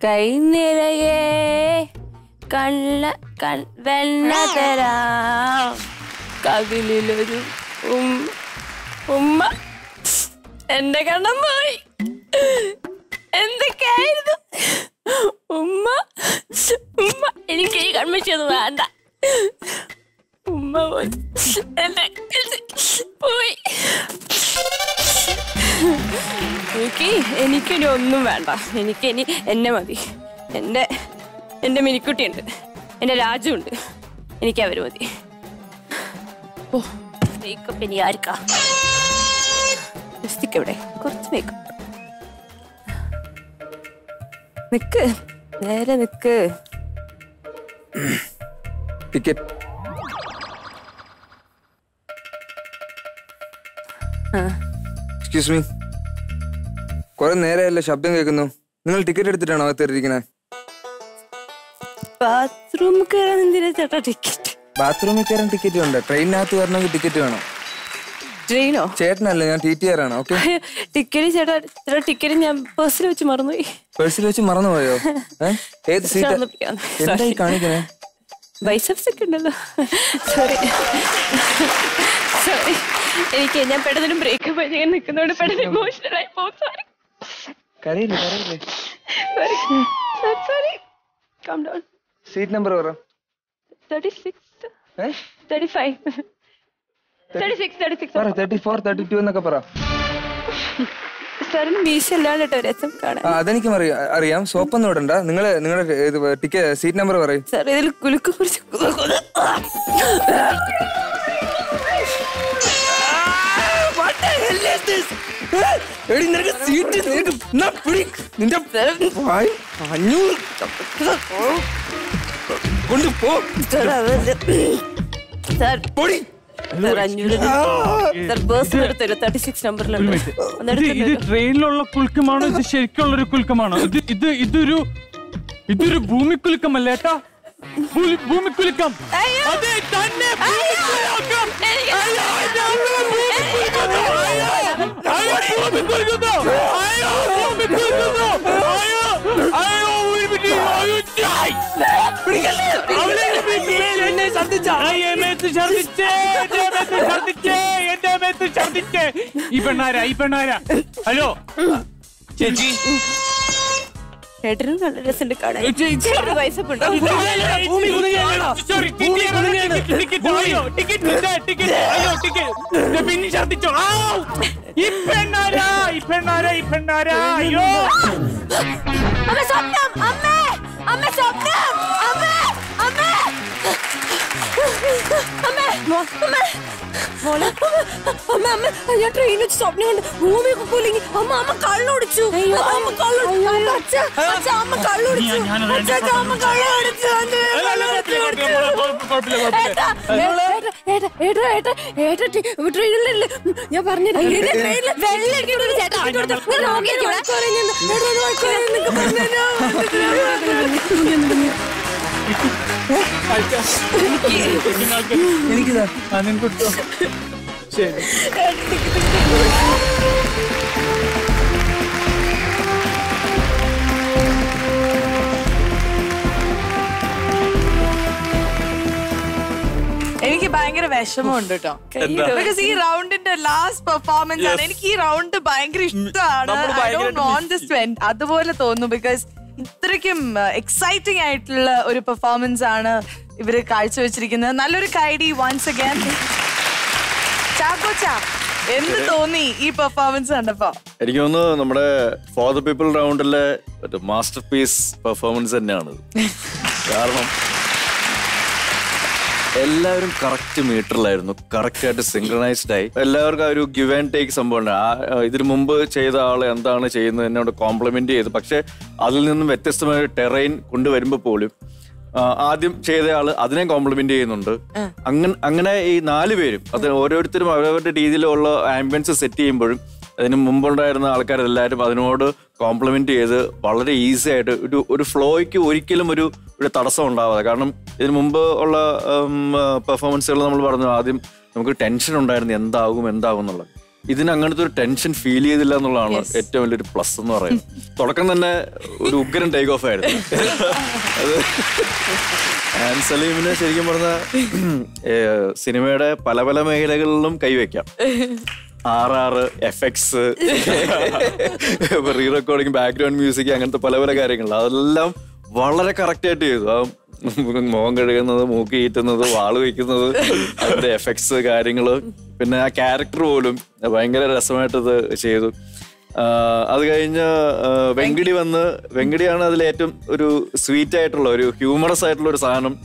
കൈ നിറയെ വെണ്ണ തരാം കവിളിലൊരു ഉമ്മ. എന്റെ കണ്ണം പോയി. എന്തൊക്കെയായിരുന്നു ഉമ്മ ഉമ്മ. എനിക്ക് ഈ കൺമിച്ചത് വേണ്ട. ഉമ്മ പോയി. പോയി. എനിക്കിനി ഒന്നും വേണ്ട. എനിക്കിനി എന്നെ മതി. എന്റെ മിനിക്കുട്ടിയുണ്ട്, എന്റെ രാജുണ്ട്. എനിക്ക് അവര് മതി. ഓ മേക്കപ്പ് ഇനി ആർക്കാ? എവിടെ കുറച്ച് മേക്കപ്പ്. നിക്ക്, നേരെ നിക്ക്. ടിക്കറ്റ്. എക്സ്ക്യൂസ് മീ, കുറെ നേരമല്ലേ ശബ്ദം കേൾക്കുന്നു. നിങ്ങൾ ടിക്കറ്റ് എടുത്തിട്ടാണോ അകത്തിരിക്കണേ? ബാത്റൂമിൽ കയറാൻ എന്തിനാ ചേട്ടാ ടിക്കറ്റ്? ബാത്റൂമിൽ കയറാൻ ടിക്കറ്റ് ഉണ്ട്. ട്രെയിനകത്ത് വരണമെങ്കിൽ ടിക്കറ്റ് വേണം. ട്രെയിനോ? ചേട്ടനല്ലേ, ഞാൻ TTR ആണ്. ഓക്കെ. ടിക്കറ്റ് ചേട്ടാ, ടിക്കറ്റ് ഞാൻ പേഴ്സിൽ വെച്ച് മറന്നുപോയി. പേഴ്സിൽ വെച്ച് മറന്നുപോയോ? ഏത് സീറ്റ്? എന്തായി കാണിക്കണേ? ബൈസെപ്സ് ഒക്കെ ഉണ്ടല്ലോ. സോറി. എനിക്ക് ഞാൻ പെട്ടെന്ന് ബ്രേക്കപ്പ് ആയി ഞാൻ നിൽക്കുന്നതുകൊണ്ട് പെട്ടെന്ന് ഇമോഷണൽ ആയി പോകും. സോറി. കരയില്ലേ? Sorry. Calm down. Seat number പറ. 36 35 36 36 പറ. 34 32 എന്നൊക്കെ പറ. സാറിന് മീശ അല്ലാണ്ട് കേട്ടോ രസം കാണാൻ. അതെനിക്കും അറിയാം. സോപ്പൊന്നും ഇടണ്ട. നിങ്ങളുടെ ടിക്കറ്റ് സീറ്റ് നമ്പർ പറയും. സാർ ഇതിൽ കുലുക്ക് കുറിച്ച് സീറ്റ് നിന്റെ 500 കൊണ്ടുപോ. സാർ 36 നമ്പറിലുണ്ട്. ഇത് ട്രെയിനിലുള്ള കുലുക്കമാണോ? ഇത് ശരിക്കുള്ളൊരു കുലുക്കമാണോ? ഇതൊരു ഭൂമിക്കുലുക്കമല്ല ഏട്ടാ. ഭൂമിക്കുലുക്കം. അതെ തന്നെ. ഈ പെണ്ണാരാ? ഹലോ ചേച്ചി. ചേട്ടനും നല്ല രസമുണ്ട് കാണാൻ. വയസ്സപ്പുണ്ടോ? പിന്നെ ഛർദിച്ചോ? ഈ പെണ്ണാരാ? അയ്യോ ഞാൻ ട്രെയിനിൽ വെച്ച് സ്വപ്നം കണ്ട് ഭൂമിയൊക്കെ കുലുങ്ങി. അമ്മ കള്ളൊടിച്ചു. അമ്മ കള്ളൊടിച്ചു. ട്രെയിനിലല്ലേ ഞാൻ പറഞ്ഞു. എനിക്കിതാ നിനക്കൊട്ടോ. ശരി. എനിക്ക് ഭയങ്കര വിഷമമുണ്ട് കേട്ടോ. ബിക്കോസ് ഈ റൗണ്ടിന്റെ ലാസ്റ്റ് പെർഫോമൻസ് ആണ്. എനിക്ക് ഈ റൗണ്ട് ഭയങ്കര ഇഷ്ടമാണ്. അതുപോലെ തോന്നുന്നു. ബിക്കോസ് ഇത്രയ്ക്കും എക്സൈറ്റിംഗ് ആയിട്ടുള്ള ഒരു പെർഫോമൻസ് ആണ് ഇവര് കാഴ്ചവെച്ചിരിക്കുന്നത്. നല്ലൊരു കൈഡി വൺസ് അഗൈൻ. ചാക്കോച്ച, എന്ത് തോന്നി ഈ പെർഫോമൻസ് കണ്ടപ്പോ? എനിക്ക് തോന്നുന്നു നമ്മുടെ ഫോർ ദ പീപ്പിൾ റൗണ്ടിലെ മാസ്റ്റർ പീസ് പെർഫോമൻസ് തന്നെയാണ്. കാരണം എല്ലാവരും കറക്റ്റ് മീറ്ററിലായിരുന്നു, കറക്റ്റ് ആയിട്ട് സിങ്ക്രണൈസ്ഡ് ആയി. എല്ലാവർക്കും ആ ഒരു ഗിവ് ആൻഡ് ടേക്ക് സംഭവം. ഇതിനു മുമ്പ് ചെയ്ത ആള് എന്താണ് ചെയ്യുന്നത് എന്നോട് കോംപ്ലിമെന്റ് ചെയ്തു. പക്ഷെ അതിൽ നിന്നും വ്യത്യസ്തമായ ടെറൈൻ കൊണ്ടുവരുമ്പോൾ പോലും ആദ്യം ചെയ്ത ആള് അതിനെ കോംപ്ലിമെന്റ് ചെയ്യുന്നുണ്ട്. അങ്ങനെ ഈ 4 പേരും അത് ഓരോരുത്തരും അവരവരുടെ രീതിയിലുള്ള ആംബിയൻസ് സെറ്റ് ചെയ്യുമ്പോഴും അതിന് മുമ്പുണ്ടായിരുന്ന ആൾക്കാരെല്ലാവരും അതിനോട് കോംപ്ലിമെന്റ് ചെയ്ത് വളരെ ഈസി ആയിട്ട് ഒരു ഫ്ലോയ്ക്ക് ഒരിക്കലും ഒരു തടസ്സം ഉണ്ടാവാതെ. കാരണം ഇതിന് മുമ്പ് ഉള്ള പെർഫോമൻസുകൾ നമ്മൾ പറഞ്ഞു ആദ്യം നമുക്ക് ടെൻഷൻ ഉണ്ടായിരുന്നു എന്താകും എന്നുള്ളത്. ഇതിന് അങ്ങനത്തെ ഒരു ടെൻഷൻ ഫീൽ ചെയ്തില്ല എന്നുള്ളതാണ് ഏറ്റവും വലിയൊരു പ്ലസ് എന്ന് പറയുന്നത്. തുടക്കം തന്നെ ഒരു ഉഗ്രൻ ടേക്ക് ഓഫ് ആയിരുന്നു. അത് ആൻഡ് സലീമിന് ശരിക്കും പറഞ്ഞാൽ സിനിമയുടെ പല പല മേഖലകളിലും കൈവയ്ക്കാം. RR, FX, re recording, background music, അങ്ങനത്തെ പല പല കാര്യങ്ങൾ അതെല്ലാം വളരെ കറക്റ്റ് ആയിട്ട് ചെയ്തു. ആ മുഖം കഴുകുന്നത്, മൂക്ക് ഈറ്റുന്നത്, വാള് വയ്ക്കുന്നത്, അതിന്റെ എഫക്ട്സ് കാര്യങ്ങള്, പിന്നെ ആ ക്യാരക്ടർ പോലും ഭയങ്കര രസമായിട്ടത് ചെയ്തു. അത് കഴിഞ്ഞ് വെങ്കടിയാണ് അതിൽ ഏറ്റവും ഒരു സ്വീറ്റ് ആയിട്ടുള്ള ഒരു ഹ്യൂമറസ് ആയിട്ടുള്ള ഒരു സാധനം.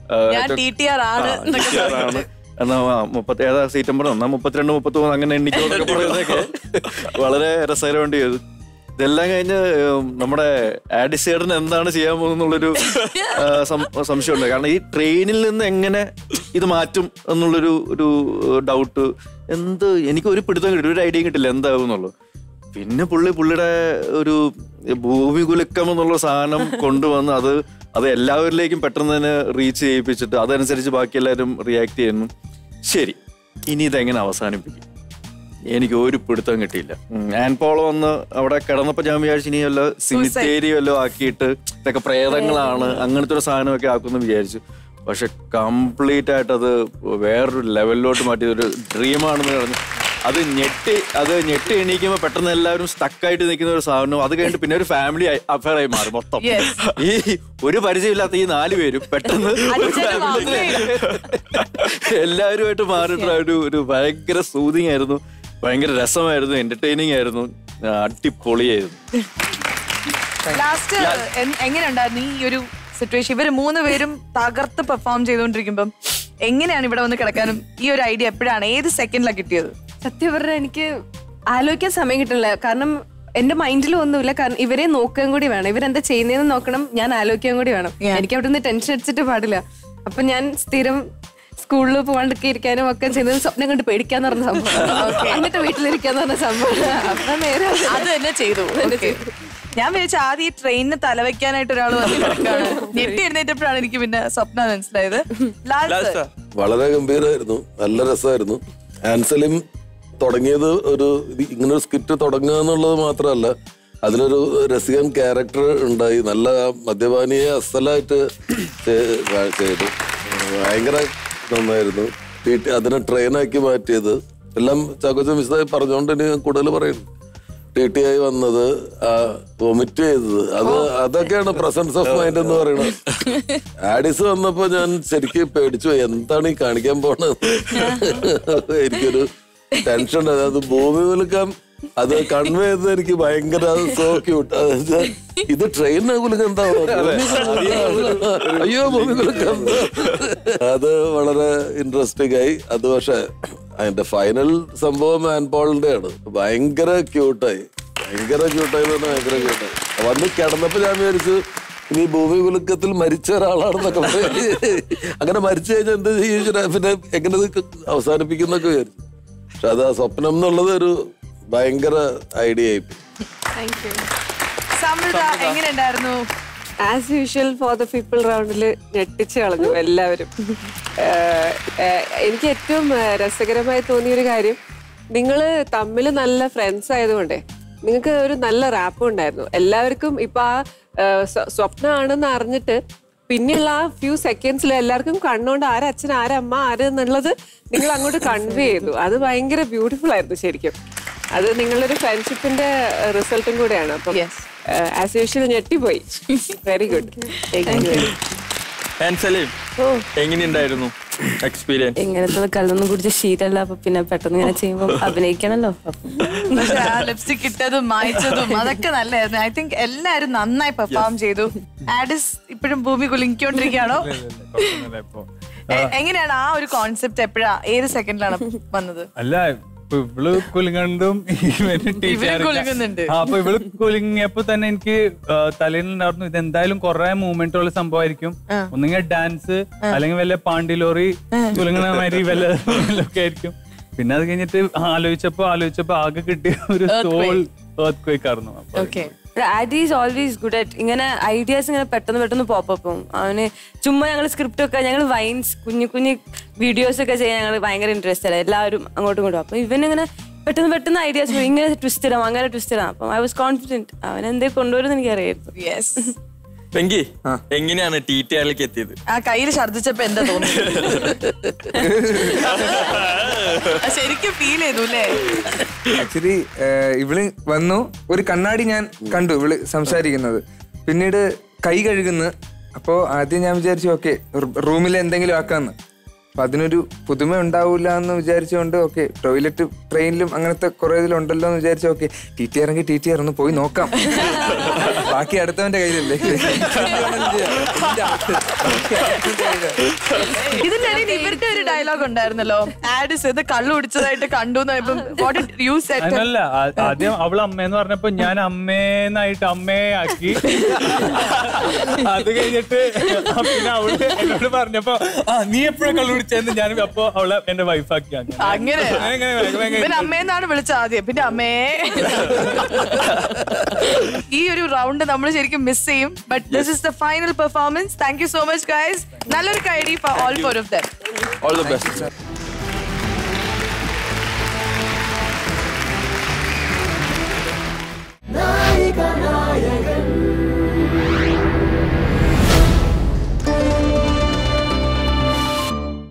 എന്നാ 37 സെപ്റ്റംബർ 32, 33 അങ്ങനെ എണ്ണിക്കോടൊക്കെ പറയുന്നതൊക്കെ വളരെ രസകരമായിട്ട് ചെയ്തു. ഇതെല്ലാം കഴിഞ്ഞ് നമ്മുടെ ആഡിസേഡന് എന്താണ് ചെയ്യാൻ പോകുന്നുള്ളൊരു സംശയമുണ്ട്. കാരണം ഈ ട്രെയിനിൽ നിന്ന് എങ്ങനെ ഇത് മാറ്റും എന്നുള്ളൊരു ഡൗട്ട്, എനിക്ക് ഒരു പിടുത്തം കിട്ടില്ല, ഒരു ഐഡിയ കിട്ടില്ല എന്താവും എന്നുള്ളത്. പിന്നെ പുള്ളിയുടെ ഒരു ഭൂമി കുലുക്കം എന്നുള്ള സാധനം കൊണ്ടുവന്ന് അത് എല്ലാവരിലേക്കും പെട്ടെന്ന് തന്നെ റീച്ച് ചെയ്യിപ്പിച്ചിട്ട് അതനുസരിച്ച് ബാക്കി എല്ലാവരും റിയാക്ട് ചെയ്യുന്നു. ശരി, ഇനി ഇതെങ്ങനെ അവസാനിപ്പിക്കും? എനിക്ക് ഒരു പിടുത്തം കിട്ടിയില്ല. ആൻപോളോ വന്ന് അവിടെ കിടന്നപ്പോൾ ഞാൻ വിചാരിച്ചു ഇനി വല്ല സിമിത്തേരി വല്ലതും ആക്കിയിട്ട് ഇതൊക്കെ പ്രേതങ്ങളാണ് അങ്ങനത്തെ ഒരു സാധനമൊക്കെ ആക്കുമെന്ന് വിചാരിച്ചു. പക്ഷെ കംപ്ലീറ്റ് ആയിട്ട് അത് വേറൊരു ലെവലിലോട്ട് മാറ്റിയതൊരു ഡ്രീമാണെന്ന് പറഞ്ഞു. അത് ഞെട്ടി എണീക്കുമ്പോൾ പെട്ടെന്ന് എല്ലാവരും സ്റ്റക്കായിട്ട് നിൽക്കുന്ന ഒരു സാധനം. അത് കഴിഞ്ഞിട്ട് പിന്നെ ഒരു ഫാമിലി അഫയർ ആയി മാറി മൊത്തം. ഈ ഒരു പരിചയമില്ലാത്ത ഈ 4 പേരും പെട്ടെന്ന് എല്ലാവരുമായിട്ട് മാറിയിട്ടുള്ള ഒരു ഭയങ്കര സൂതിങ് ആയിരുന്നു, ഭയങ്കര രസമായിരുന്നു, എന്റർടൈനിങ് ആയിരുന്നു, അടിപൊളിയായിരുന്നു. ലാസ്റ്റ് എങ്ങനെയുണ്ടായിരുന്നു ഈ ഒരു സിറ്റുവേഷൻ? ഇവര് 3 പേരും തകർത്ത് പെർഫോം ചെയ്തുകൊണ്ടിരിക്കുമ്പം എങ്ങനെയാണ് ഇവിടെ വന്ന് കിടക്കാനും ഈ ഒരു ഐഡിയ എപ്പോഴാണ്, ഏത് സെക്കൻഡിലാണ് കിട്ടിയത്? സത്യം പറഞ്ഞാൽ എനിക്ക് ആലോചിക്കാൻ സമയം കിട്ടില്ല. കാരണം എന്റെ മൈൻഡിലും ഒന്നുമില്ല. കാരണം ഇവരെ നോക്കാൻ കൂടി വേണം, ഇവരെന്താ ചെയ്യുന്നതെന്ന് നോക്കണം, ഞാൻ ആലോചിക്കാൻ കൂടി വേണം. എനിക്ക് അവിടെ നിന്ന് ടെൻഷൻ അടിച്ചിട്ട് പാടില്ല. അപ്പൊ ഞാൻ സ്ഥിരം സ്കൂളിൽ പോകാണ്ടൊക്കെ ഇരിക്കാനും ഒക്കെ ചെയ്യുന്നത് സ്വപ്നം കണ്ട് പേടിക്കാന്ന് പറഞ്ഞ സംഭവം, എന്നിട്ട് വീട്ടിലിരിക്കാന്ന് പറഞ്ഞ സംഭവം. അപ്പൊ നേരെ അത് തന്നെ ചെയ്തു. ഞാൻ വിചാരിച്ച ആദ്യം ഈ ട്രെയിനിന് തലവെക്കാനായിട്ട് ഒരാൾ വന്ന് കിടക്കാണ്. ഞെട്ടി എഴുന്നേറ്റപ്പോഴാണ് എനിക്ക് പിന്നെ സ്വപ്നം മനസ്സിലായത്. വളരെ ഗംഭീരമായിരുന്നു, നല്ല രസമായിരുന്നു. ആൻസലിം തുടങ്ങിയത് ഇങ്ങനൊരു സ്കിറ്റ് തുടങ്ങുക എന്നുള്ളത് മാത്രമല്ല, അതിലൊരു രസികൻ ക്യാരക്ടർ ഉണ്ടായി. നല്ല മദ്യപാനിയെ അസലായിട്ട് ചെയ്തു. ഭയങ്കര നന്നായിരുന്നു. അതിനെ ട്രെയിനാക്കി മാറ്റിയത് എല്ലാം ചാക്കോച്ചൻ വിശദമായി പറഞ്ഞുകൊണ്ട് ഇനി കൂടുതൽ പറയുന്നു. TT ആയി വന്നത്, വൊമിറ്റ് ചെയ്തത്, അതൊക്കെയാണ് പ്രസൻസ് ഓഫ് മൈൻഡ് എന്ന് പറയുന്നത്. ആഡിസ് വന്നപ്പോ ഞാൻ ശരിക്കും പേടിച്ചു പോയി, എന്താണ് ഈ കാണിക്കാൻ പോണത്. എനിക്കൊരു ടെൻഷൻ ഉണ്ടായത്. അത് ഭൂമി കുലുക്കം അത് കൺവേ ചെയ്തത് എനിക്ക് ഭയങ്കര സോ ക്യൂട്ട്. ഇത് ട്രെയിനിനെ കുലുക്കം എന്താ, അയ്യോ ഭൂമി കുലുക്കം, അത് വളരെ ഇൻട്രസ്റ്റിംഗ് ആയി. അത് പക്ഷെ അതിന്റെ ഫൈനൽ സംഭവം ആൻപോളിന്റെ ആണ്. ഭയങ്കര ക്യൂട്ടായി ഭയങ്കര ക്യൂട്ടായി. വന്ന് കിടന്നപ്പോ ഞാൻ വിചാരിച്ചു ഇനി ഭൂമി കുലുക്കത്തിൽ മരിച്ച ഒരാളാണെന്നൊക്കെ അങ്ങനെ മരിച്ചു കഴിഞ്ഞാൽ എന്ത് ചെയ്യും, പിന്നെ എങ്ങനെ അവസാനിപ്പിക്കുന്നൊക്കെ വിചാരിച്ചു. പക്ഷെ അത് ആ സ്വപ്നം എന്നുള്ളത് ഒരു ഭയങ്കര ഐഡിയ ആയി. എങ്ങനെയുണ്ടായിരുന്നു? As usual for the people റൗണ്ടിൽ ഞെട്ടിച്ച് കളഞ്ഞു എല്ലാവരും. എനിക്ക് ഏറ്റവും രസകരമായി തോന്നിയൊരു കാര്യം, നിങ്ങൾ തമ്മിൽ നല്ല ഫ്രണ്ട്സ് ആയതുകൊണ്ടേ നിങ്ങൾക്ക് ഒരു നല്ല റാപ്പും ഉണ്ടായിരുന്നു. എല്ലാവർക്കും ഇപ്പൊ ആ സ്വപ്നമാണെന്ന് അറിഞ്ഞിട്ട് പിന്നെയുള്ള ആ ഫ്യൂ സെക്കൻഡ്സിൽ എല്ലാവർക്കും കണ്ണുകൊണ്ട് ആരച്ഛൻ ആരമ്മ ആരെന്നുള്ളത് നിങ്ങൾ അങ്ങോട്ട് കൺവേ ചെയ്തു. അത് ഭയങ്കര ബ്യൂട്ടിഫുൾ ആയിരുന്നു ശരിക്കും. അത് നിങ്ങളൊരു ഫ്രണ്ട്ഷിപ്പിന്റെ റിസൾട്ടും കൂടെയാണ്. അപ്പം ആസ് യൂഷ്വൽ ഞെട്ടിപ്പോയി. Very good. എങ്ങനെയുണ്ടായിരുന്നു എക്സ്പീരിയൻസ്? ഇങ്ങനത്തെ കള്ളൊന്നും കുടിച്ച ശീലമല്ല. അപ്പൊ പിന്നെ പെട്ടെന്ന് ഇങ്ങനെ ചെയ്യുമ്പോൾ അഭിനയിക്കണല്ലോ. ലിപ്സ്റ്റിക് ഇട്ടതും മായ്ച്ചതും അതൊക്കെ നല്ലായിരുന്നു. ഐ തിങ്ക് എല്ലാരും നന്നായി പെർഫോം ചെയ്തു. ആഡിസ് ഇപ്പോഴും ഭൂമി കുലുങ്ങിക്കൊണ്ടിരിക്കുകയാണോ? എങ്ങനെയാണ് ആ ഒരു കോൺസെപ്റ്റ് എപ്പോഴാ, ഏത് സെക്കൻഡിലാണ് വന്നത്? അല്ല, ഇവള് കുലുങ്ങണ്ടും അപ്പൊ ഇവള് കുലുങ്ങിയപ്പോ തന്നെ എനിക്ക് തലയിലുണ്ടായിരുന്നു ഇതെന്തായാലും കുറെ മൂവ്മെന്റ് ഉള്ള സംഭവമായിരിക്കും. ഒന്നുകിൽ ഡാൻസ് അല്ലെങ്കിൽ വല്ല പാണ്ടിലോറി കുലുങ്ങണ മാതിരി വല്ലതൊക്കെ ആയിരിക്കും. പിന്നെ അത് കഴിഞ്ഞിട്ട് ആലോചിച്ചപ്പോ ആകെ കിട്ടിയ ഒരു സോൾ earthquake ആയിരുന്നു. Adi is always good at ഇങ്ങനെ ഐഡിയാസ് ഇങ്ങനെ പെട്ടെന്ന് പോപ്പും. അവന് ചുമ്മാ ഞങ്ങൾ സ്ക്രിപ്റ്റ് ഒക്കെ, ഞങ്ങൾ വൈൻസ് കുഞ്ഞു വീഡിയോസ് ഒക്കെ ചെയ്യാൻ ഞങ്ങൾ ഭയങ്കര ഇൻട്രസ്റ്റ് അല്ല എല്ലാവരും അങ്ങോട്ടും ഇങ്ങോട്ടും. അപ്പൊ ഇവനിങ്ങനെ പെട്ടെന്ന് ഐഡിയാസ് ഇങ്ങനെ ട്വിസ്റ്റ് ഇടാം അങ്ങനെ ട്വിസ്റ്റ് ഇടാം. അപ്പം ഐ വാസ് കോൺഫിഡന്റ് അവൻ എന്തേ കൊണ്ടുവരുമെന്ന് എനിക്ക് അറിയായിരുന്നു. യെസ്. വെങ്കി എങ്ങനെയാണ് TTRലേക്ക് എത്തിയത്? ആ കയ്യിൽ ഛർദിച്ചപ്പോ എന്താ തോന്നുന്നു? ശരിക്കും ഫീൽ ചെയ്തു അല്ലേ? ആക്ച്വലി ഇവള് വന്നു, ഒരു കണ്ണാടി ഞാൻ കണ്ടു ഇവള് സംസാരിക്കുന്നത്, പിന്നീട് കൈ കഴുകുന്നു. അപ്പോ ആദ്യം ഞാൻ വിചാരിച്ചു ഓക്കെ റൂമിൽ എന്തെങ്കിലും ആക്കാന്ന്. അപ്പൊ അതിനൊരു പുതുമ ഉണ്ടാവൂല എന്ന് വിചാരിച്ചുകൊണ്ട് ഓക്കെ ടോയ്ലറ്റ് ട്രെയിനിലും അങ്ങനത്തെ കുറെ ഇതിലുണ്ടല്ലോ എന്ന് വിചാരിച്ചു ഓക്കെ TTR ഒന്ന് പോയി നോക്കാം, ബാക്കി അടുത്തവന്റെ കയ്യിലല്ലേ. ഇതിന്റെ ഇടയിൽ ഇവരുടെ ഒരു ഡയലോഗ് ഉണ്ടായിരുന്നല്ലോ, ആഡിസ് ഇത് കള്ളു കുടിച്ചതായിട്ട് കണ്ടു. അങ്ങനല്ല, ആദ്യം അവള് അമ്മയെന്ന് പറഞ്ഞപ്പോ ഞാൻ അമ്മേന്നായിട്ട് അമ്മയെ ആക്കി. അത് കഴിഞ്ഞിട്ട് പിന്നെ അവള് എന്നോട് പറഞ്ഞപ്പോ നീ എപ്പോഴും കള്ളു കുടിച്ചെന്ന് ഞാൻ അപ്പൊ അവളെ എന്റെ വൈഫാക്കി. അങ്ങനെ അമ്മയെന്നാണ് വിളിച്ചത് ആദ്യം, പിന്നെ അമ്മേ. ഈ ഒരു റൗണ്ട് നമ്മൾ ശരിക്കും മിസ് ചെയ്യും. But this is the final performance. Thank you so much guys. നല്ലൊരു കൈഡി for all four of them. All the best.